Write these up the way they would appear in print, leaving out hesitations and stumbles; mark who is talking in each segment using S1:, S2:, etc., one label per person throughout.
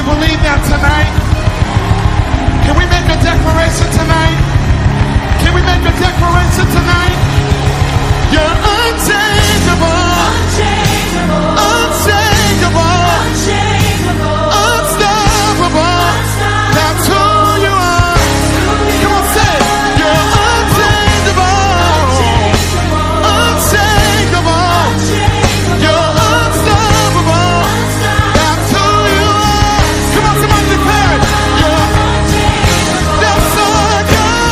S1: believe that tonight? Can we make a declaration tonight? Can we make a declaration tonight? You're unchangeable, unchangeable, unchangeable, unchangeable, unstoppable. That's who you are. Come on, say it. You're unchangeable, unchangeable. You're unstoppable. That's who you are. Come on, somebody declare it. You're that's all God.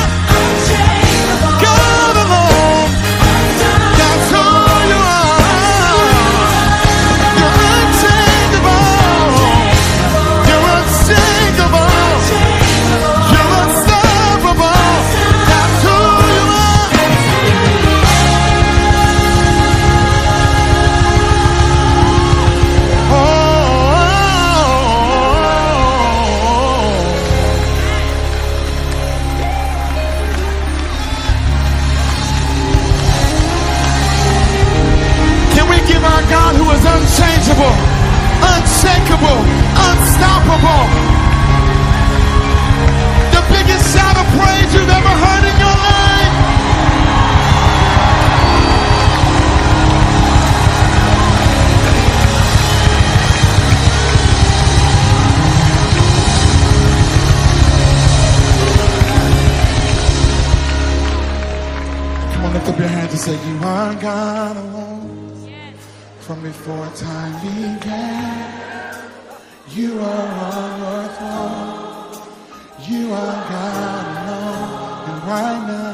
S1: God alone. That's who you are. You're unchangeable. You're unshakable. You're unstoppable. That's who you are. Can we give our God, who is unchangeable, unshakable, unstoppable, the biggest shout of praise you've ever heard in your life? Come on, lift up your hands and say, you are God alone. From before time began, you are all worthwhile. You are God alone, and right now